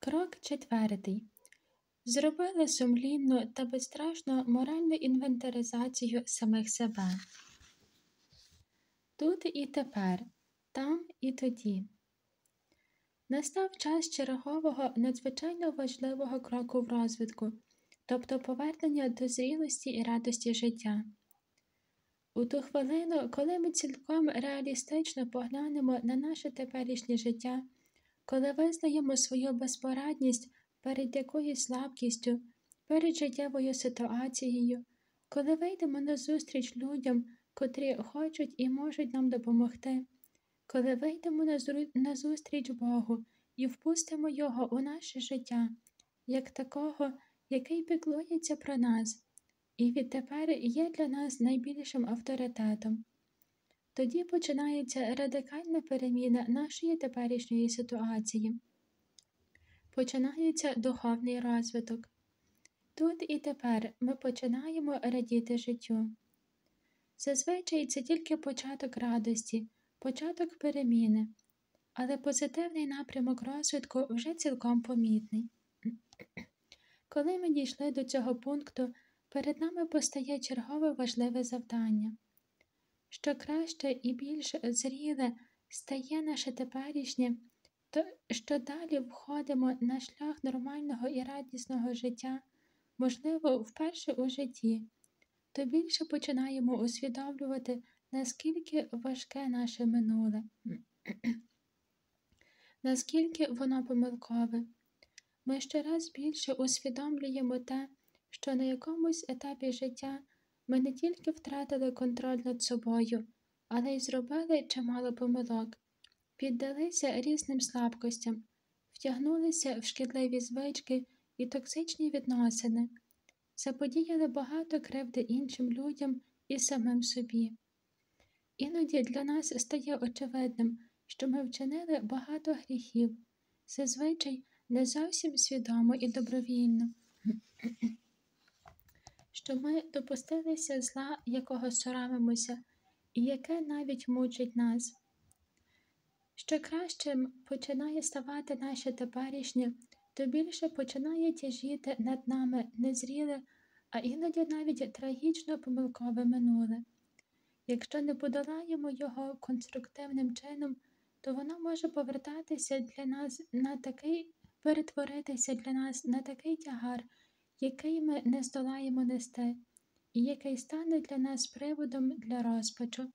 Крок 4. Зробили сумлінну та безстрашну моральну інвентаризацію самих себе. Тут і тепер, там і тоді. Настав час чергового надзвичайно важливого кроку в розвитку, тобто повернення до зрілості і радості життя. У ту хвилину, коли ми цілком реалістично поглянемо на наше теперішнє життя, коли визнаємо свою безпорадність перед якоюсь слабкістю, перед життєвою ситуацією, коли вийдемо назустріч людям, котрі хочуть і можуть нам допомогти, коли вийдемо назустріч Богу і впустимо Його у наше життя, як такого, який піклується про нас, і відтепер є для нас найбільшим авторитетом. Тоді починається радикальна переміна нашої теперішньої ситуації. Починається духовний розвиток. Тут і тепер ми починаємо радіти життю. Зазвичай це тільки початок радості, початок переміни, але позитивний напрямок розвитку вже цілком помітний. Коли ми дійшли до цього пункту, перед нами постає чергове важливе завдання. Що краще і більш зріле стає наше теперішнє, то що далі входимо на шлях нормального і радісного життя, можливо, вперше у житті, то більше починаємо усвідомлювати, наскільки важке наше минуле, наскільки воно помилкове. Ми щораз більше усвідомлюємо те, що на якомусь етапі життя ми не тільки втратили контроль над собою, але й зробили чимало помилок, піддалися різним слабкостям, втягнулися в шкідливі звички і токсичні відносини, заподіяли багато кривди іншим людям і самим собі. Іноді для нас стає очевидним, що ми вчинили багато гріхів, зазвичай не зовсім свідомо і добровільно, що ми допустилися зла, якого соромимося, і яке навіть мучить нас. Що кращим починає ставати наше теперішнє, то більше починає тяжіти над нами незріле, а іноді навіть трагічно помилкове минуле. Якщо не подолаємо його конструктивним чином, то воно може перетворитися для нас на такий тягар, який ми не здолаємо нести, і який стане для нас приводом для розпачу.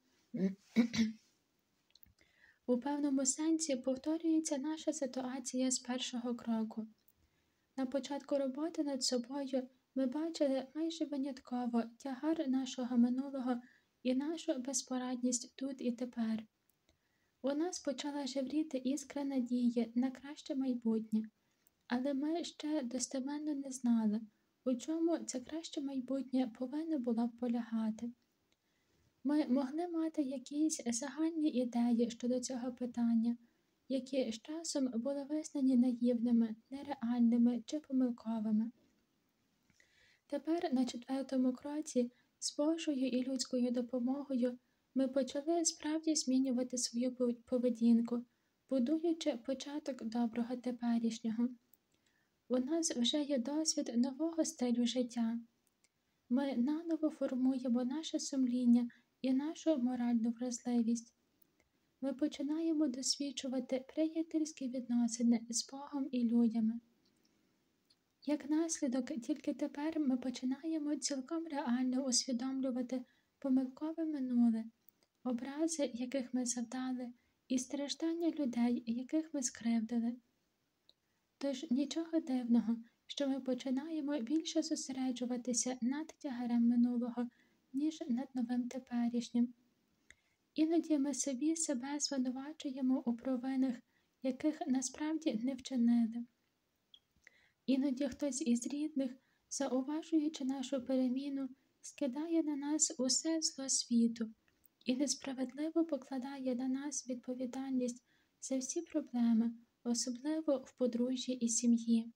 У певному сенсі повторюється наша ситуація з першого кроку. На початку роботи над собою ми бачили майже винятково тягар нашого минулого і нашу безпорадність тут і тепер. У нас почала жевріти іскра надії на краще майбутнє, але ми ще достеменно не знали, у чому це краще майбутнє повинно було б полягати. Ми могли мати якісь загальні ідеї щодо цього питання, які з часом були визнані наївними, нереальними чи помилковими. Тепер на 4-му кроці з Божою і людською допомогою ми почали справді змінювати свою поведінку, будуючи початок доброго теперішнього. У нас вже є досвід нового стилю життя. Ми наново формуємо наше сумління і нашу моральну вразливість. Ми починаємо досвідчувати приятельські відносини з Богом і людьми. Як наслідок, тільки тепер ми починаємо цілком реально усвідомлювати помилкове минуле, образи, яких ми завдали, і страждання людей, яких ми скривдили. Тож нічого дивного, що ми починаємо більше зосереджуватися над тягарем минулого, ніж над новим теперішнім. Іноді ми себе звинувачуємо у провинах, яких насправді не вчинили. Іноді хтось із рідних, зауважуючи нашу переміну, скидає на нас усе зло світу і несправедливо покладає на нас відповідальність за всі проблеми, особливо в подружжі і сім'ї.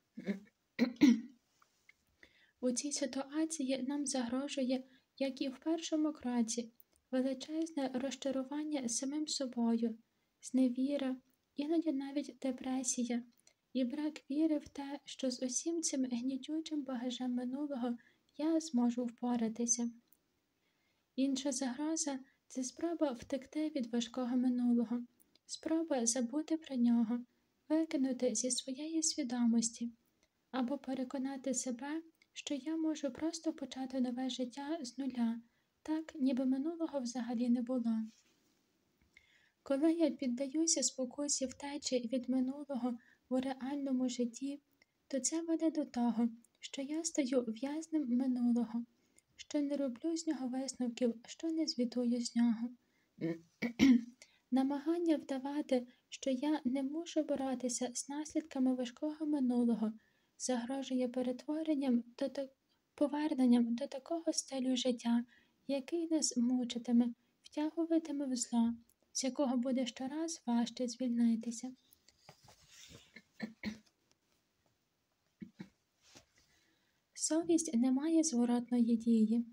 У цій ситуації нам загрожує, як і в першому кроці, величезне розчарування самим собою, зневіра, іноді навіть депресія, і брак віри в те, що з усім цим гнітючим багажем минулого я зможу впоратися. Інша загроза – це спроба втекти від важкого минулого, спроба забути про нього, викинути зі своєї свідомості, або переконати себе, що я можу просто почати нове життя з нуля, так, ніби минулого взагалі не було. Коли я піддаюся спокусі втечі від минулого у реальному житті, то це веде до того, що я стаю в'язнем минулого, що не роблю з нього висновків, що не звітую з нього. Намагання вдавати, що я не мушу боротися з наслідками важкого минулого, загрожує поверненням до такого стилю життя, який нас мучитиме, втягуватиме в зло, з якого буде щораз важче звільнитися. Совість не має зворотної дії.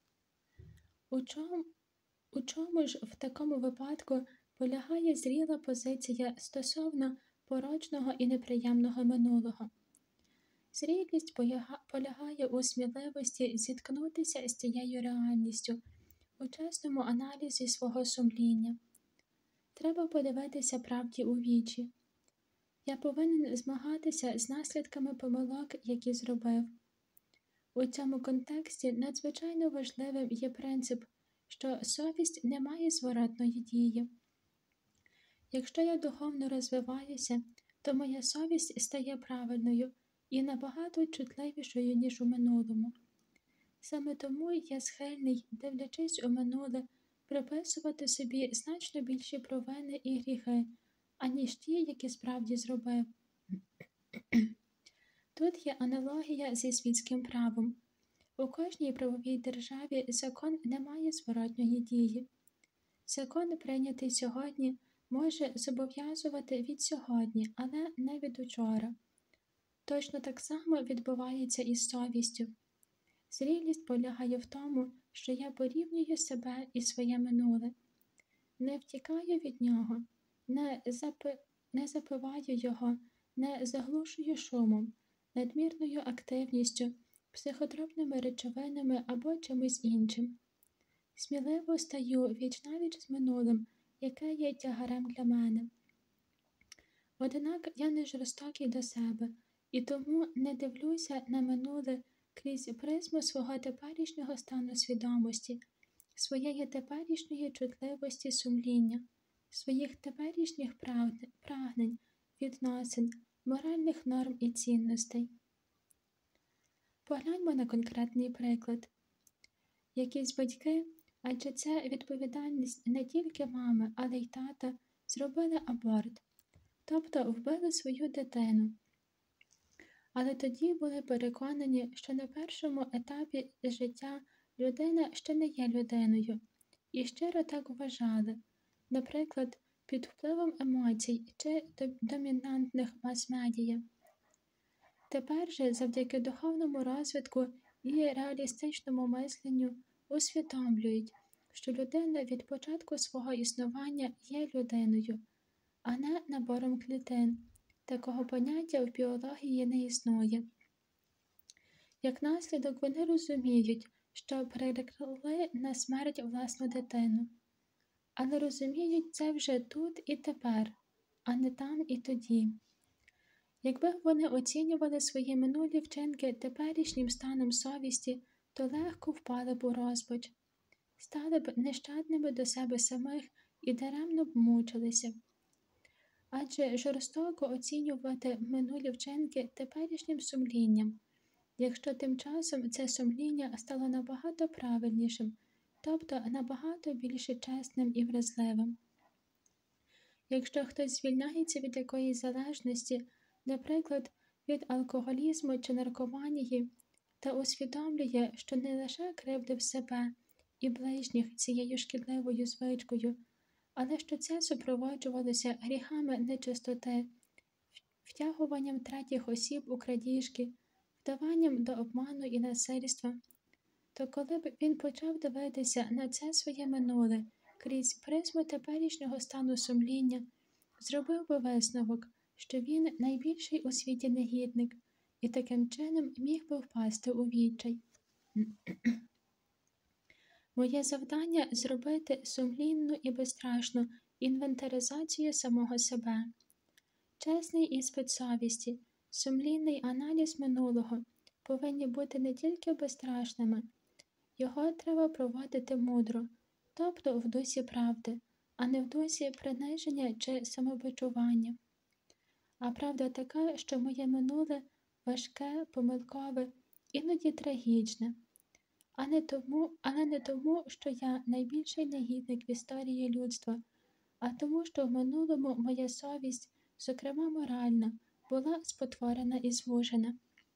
У чому ж в такому випадку полягає зріла позиція стосовно порочного і неприємного минулого? Зрілість полягає у сміливості зіткнутися з цією реальністю, у чесному аналізі свого сумління. Треба подивитися правді у вічі. Я повинен змагатися з наслідками помилок, які зробив. У цьому контексті надзвичайно важливим є принцип, що совість не має зворотної дії. Якщо я духовно розвиваюся, то моя совість стає правильною і набагато чутливішою, ніж у минулому. Саме тому я схильний, дивлячись у минуле, приписувати собі значно більші провини і гріхи, аніж ті, які справді зробив. Тут є аналогія зі світським правом. У кожній правовій державі закон не має зворотної дії. Закон, прийнятий сьогодні, може зобов'язувати від сьогодні, але не від учора. Точно так само відбувається і з совістю. Зрілість полягає в тому, що я порівнюю себе і своє минуле. Не втікаю від нього, не запиваю його, не заглушую шумом, надмірною активністю, психотропними речовинами або чимось іншим. Сміливо стаю віч-навіч з минулим, яке є тягарем для мене. Однак я не жорстокий до себе, і тому не дивлюся на минуле крізь призму свого теперішнього стану свідомості, своєї теперішньої чутливості сумління, своїх теперішніх прагнень, відносин, моральних норм і цінностей. Погляньмо на конкретний приклад. Якісь батьки, адже це відповідальність не тільки мами, але й тата, зробили аборт, тобто вбили свою дитину. Але тоді були переконані, що на першому етапі життя людина ще не є людиною, і щиро так вважали, наприклад, під впливом емоцій чи домінантних мас-медіа. Тепер же, завдяки духовному розвитку і реалістичному мисленню, усвідомлюють, що людина від початку свого існування є людиною, а не набором клітин. Такого поняття в біології не існує. Як наслідок, вони розуміють, що прирекли на смерть власну дитину. Але розуміють це вже тут і тепер, а не там і тоді. Якби вони оцінювали свої минулі вчинки теперішнім станом совісті, то легко впали б у розпач, стали б нещадними до себе самих і даремно б мучилися. Адже жорстоко оцінювати минулі вчинки теперішнім сумлінням, якщо тим часом це сумління стало набагато правильнішим, тобто набагато більше чесним і вразливим. Якщо хтось звільняється від якоїсь залежності, наприклад, від алкоголізму чи наркоманії, та усвідомлює, що не лише кривдив себе і ближніх цією шкідливою звичкою, але що це супроводжувалося гріхами нечистоти, втягуванням третіх осіб у крадіжки, вдаванням до обману і насильства, то коли б він почав дивитися на це своє минуле крізь призму теперішнього стану сумління, зробив би висновок, що він найбільший у світі негідник і таким чином міг би впасти у відчай. Моє завдання – зробити сумлінну і безстрашну інвентаризацію самого себе. Чесний іспит совісті, сумлінний аналіз минулого повинні бути не тільки безстрашними. Його треба проводити мудро, тобто в дусі правди, а не в дусі приниження чи самобичування. А правда така, що моє минуле важке, помилкове, іноді трагічне. Але не тому, що я найбільший негідник в історії людства, а тому, що в минулому моя совість, зокрема моральна, була спотворена і звужена.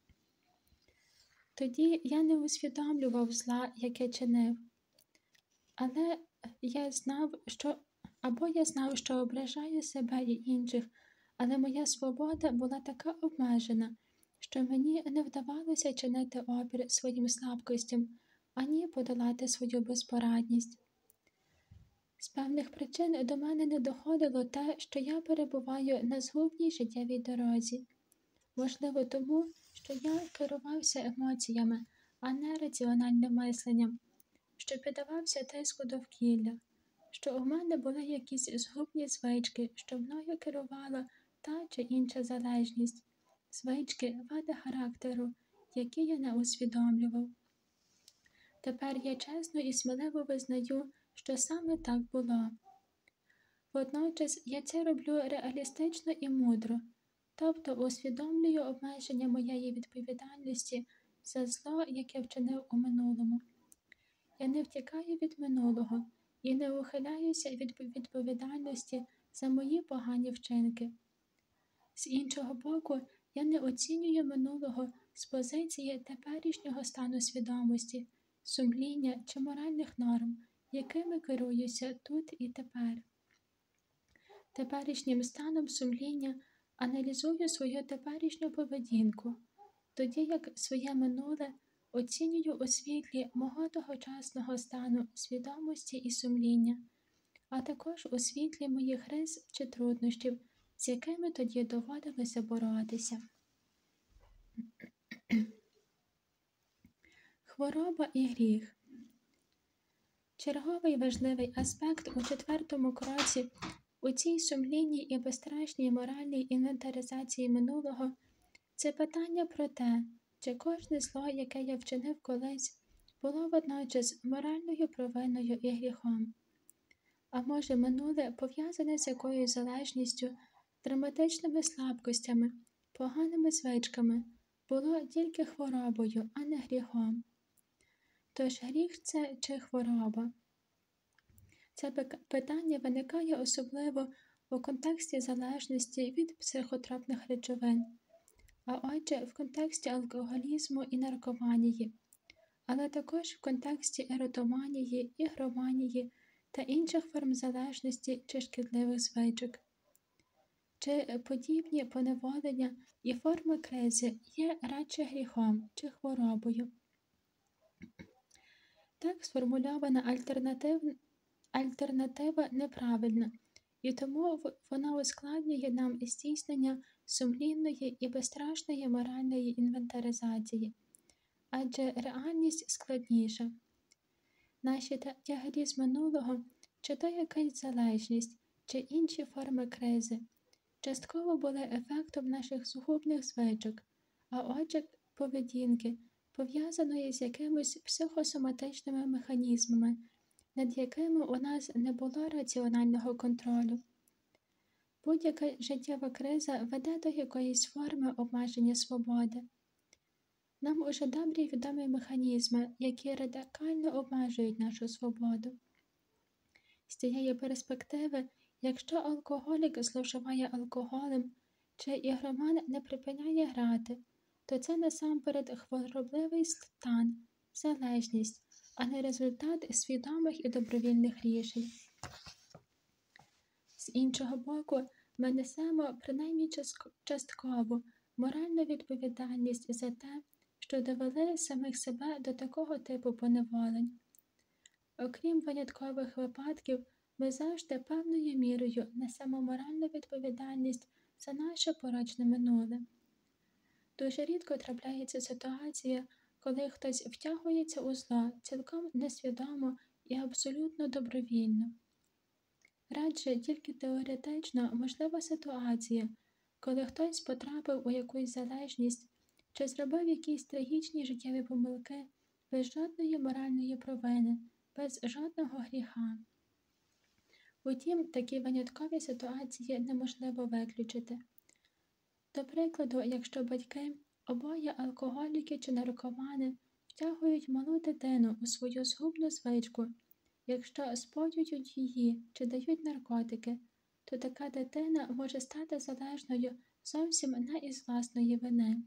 Тоді я не усвідомлював зла, яке чинив, але я знав, що ображаю себе і інших, але моя свобода була така обмежена, що мені не вдавалося чинити опір своїм слабкостям, ані подолати свою безпорадність. З певних причин до мене не доходило те, що я перебуваю на згубній життєвій дорозі. Можливо, тому, що я керувався емоціями, а не раціональним мисленням, що піддавався тиску довкілля, що у мене були якісь згубні звички, що мною керувала та чи інша залежність, звички, вади характеру, які я не усвідомлював. Тепер я чесно і сміливо визнаю, що саме так було. Водночас я це роблю реалістично і мудро, тобто усвідомлюю обмеження моєї відповідальності за зло, яке вчинив у минулому. Я не втікаю від минулого і не ухиляюся від відповідальності за мої погані вчинки. З іншого боку, я не оцінюю минулого з позиції теперішнього стану свідомості, сумління чи моральних норм, якими керуюся тут і тепер. Теперішнім станом сумління аналізую свою теперішню поведінку, тоді як своє минуле оцінюю у світлі мого тогочасного стану свідомості і сумління, а також у світлі моїх рис чи труднощів, з якими тоді доводилося боротися. Хвороба і гріх. Черговий важливий аспект у 4-му кроці у цій сумлінній і безстрашній моральній інвентаризації минулого – це питання про те, чи кожне зло, яке я вчинив колись, було водночас моральною провиною і гріхом. А може минуле пов'язане з якоюсь залежністю, драматичними слабкостями, поганими звичками, було тільки хворобою, а не гріхом. Тож гріх – це чи хвороба? Це питання виникає особливо у контексті залежності від психотропних речовин, а отже в контексті алкоголізму і наркоманії, але також в контексті еротоманії, ігроманії та інших форм залежності чи шкідливих звичок. Чи подібні поневолення і форми кризи є радше гріхом чи хворобою? Так сформульована альтернатива неправильна, і тому вона ускладнює нам здійснення сумлінної і безстрашної моральної інвентаризації, адже реальність складніша. Наші тягарі з минулого, чи то якась залежність, чи інші форми кризи, частково були ефектом наших згубних звичок, а отже поведінки, пов'язаної з якимись психосоматичними механізмами, над якими у нас не було раціонального контролю. Будь-яка життєва криза веде до якоїсь форми обмеження свободи. Нам уже добре відомі механізми, які радикально обмежують нашу свободу. З цієї перспективи, якщо алкоголік зловживає алкоголем, чи ігроман не припиняє грати, то це насамперед хворобливий стан, залежність, а не результат свідомих і добровільних рішень. З іншого боку, ми несемо, принаймні частково, моральну відповідальність за те, що довели самих себе до такого типу поневолень. Окрім виняткових випадків, ми завжди певною мірою несемо моральну відповідальність це наше порочне минуле. Дуже рідко трапляється ситуація, коли хтось втягується у зло цілком несвідомо і абсолютно добровільно. Радше тільки теоретично можлива ситуація, коли хтось потрапив у якусь залежність чи зробив якісь трагічні життєві помилки без жодної моральної провини, без жодного гріха. Утім, такі виняткові ситуації неможливо виключити. До прикладу, якщо батьки, обоє алкоголіки чи наркомани, втягують малу дитину у свою згубну звичку, якщо споюють її чи дають наркотики, то така дитина може стати залежною зовсім не із власної вини.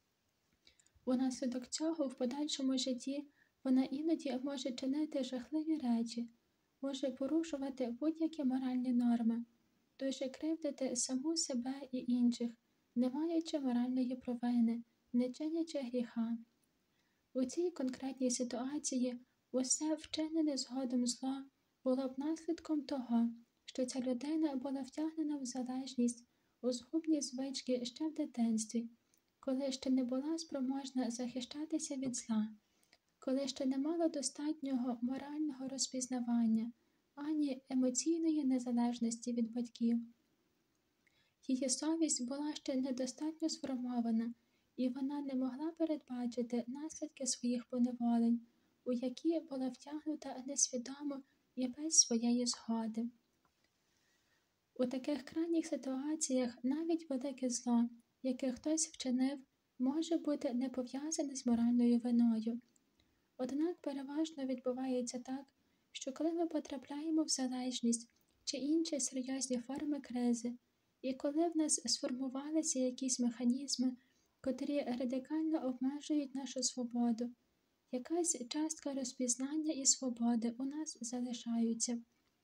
Унаслідок цього в подальшому житті вона іноді може чинити жахливі речі, може порушувати будь-які моральні норми, дуже кривдити саму себе і інших, не маючи моральної провини, не чинячи гріха. У цій конкретній ситуації усе вчинене згодом зло було б наслідком того, що ця людина була втягнена в залежність, у згубні звички ще в дитинстві, коли ще не була спроможна захищатися від зла, коли ще не мала достатнього морального розпізнавання, ані емоційної незалежності від батьків. Її совість була ще недостатньо сформована, і вона не могла передбачити наслідки своїх поневолень, у які була втягнута несвідомо і без своєї згоди. У таких крайніх ситуаціях навіть велике зло, яке хтось вчинив, може бути не пов'язане з моральною виною. Однак переважно відбувається так, що коли ми потрапляємо в залежність чи інші серйозні форми кризи, і коли в нас сформувалися якісь механізми, котрі радикально обмежують нашу свободу, якась частка розпізнання і свободи у нас залишаються.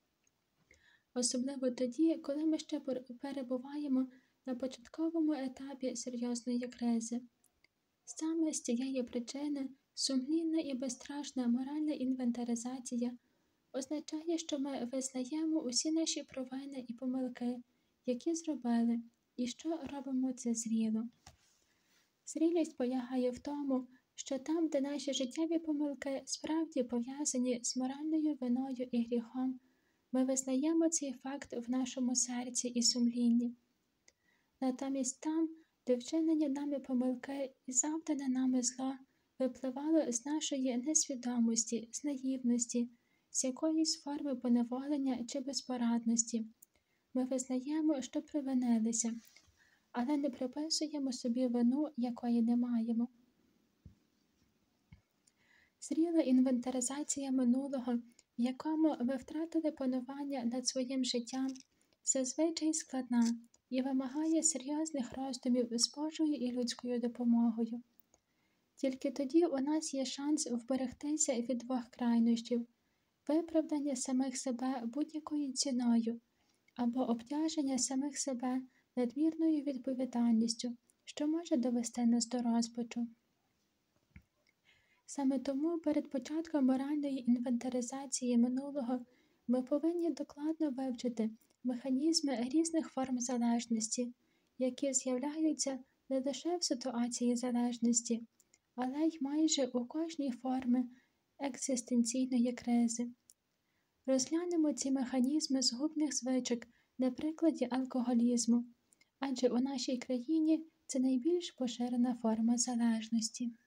Особливо тоді, коли ми ще перебуваємо на початковому етапі серйозної кризи. Саме з цієї причини сумлінна і безстрашна моральна інвентаризація означає, що ми визнаємо усі наші провини і помилки, які зробили, і що робимо це зріло. Зрілість полягає в тому, що там, де наші життєві помилки справді пов'язані з моральною виною і гріхом, ми визнаємо цей факт в нашому серці і сумлінні. Натомість там, де вчинені нами помилки і завдане нами зло випливало з нашої несвідомості, з наївності, з якоїсь форми поневолення чи безпорадності, ми визнаємо, що провинилися, але не приписуємо собі вину, якої не маємо. Зріла інвентаризація минулого, в якому ви втратили панування над своїм життям, зазвичай складна і вимагає серйозних роздумів з Божою і людською допомогою. Тільки тоді у нас є шанс вберегтися від двох крайнощів – виправдання самих себе будь-якою ціною або обтяження самих себе надмірною відповідальністю, що може довести нас до розпачу. Саме тому перед початком моральної інвентаризації минулого ми повинні докладно вивчити механізми різних форм залежності, які з'являються не лише в ситуації залежності, але й майже у кожній формі екзистенційної кризи. Розглянемо ці механізми згубних звичок на прикладі алкоголізму, адже у нашій країні це найбільш поширена форма залежності.